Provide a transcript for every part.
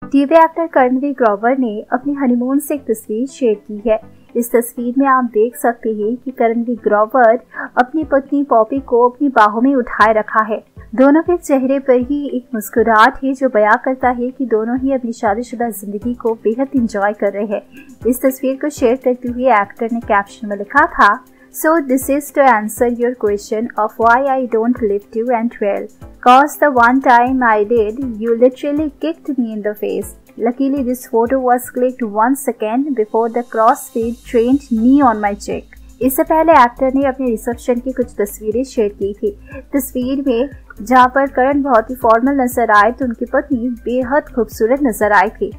TV actor Karanvir Grover ने अपनी honeymoon से एक तस्वीर शेयर की है। इस तस्वीर में आप देख सकते हैं कि करणवीर ग्रोवर अपनी पत्नी पॉपी को अपनी बाहों में उठाए रखा है। दोनों के चेहरे पर ही एक मुस्कुराहट है जो बयां करता है कि दोनों ही अपनी शादीशुदा जिंदगी को बेहद एंजॉय कर रहे हैं। इस तस्वीर को शेयर करते हुए एक्टर ने कैप्शन में लिखा था, So this is to answer your question of why I don't live to and well. Cause the one time I did, you literally kicked me in the face. Luckily this photo was clicked 1 second before the crossfade trained knee on my cheek. इससे पहले actor ने अपने reception की कुछ तस्वीरें share की थी। तस्वीर में जहां पर करण बहुत ही फॉर्मल नजर आए तो उनकी पत्नी बेहद खूबसूरत नजर आई थी।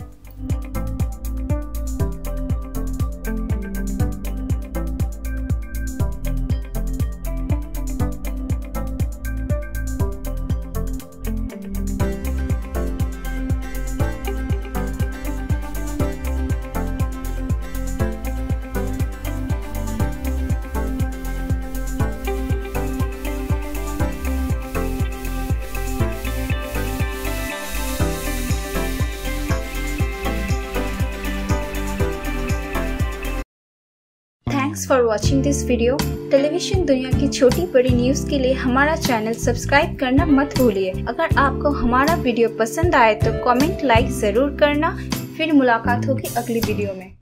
Thanks for watching this video. Television दुनिया की छोटी बड़ी न्यूज़ के लिए हमारा चैनल सब्सक्राइब करना मत भूलिए। अगर आपको हमारा वीडियो पसंद आए तो कमेंट लाइक ज़रूर करना। फिर मुलाकात होगी अगली वीडियो में।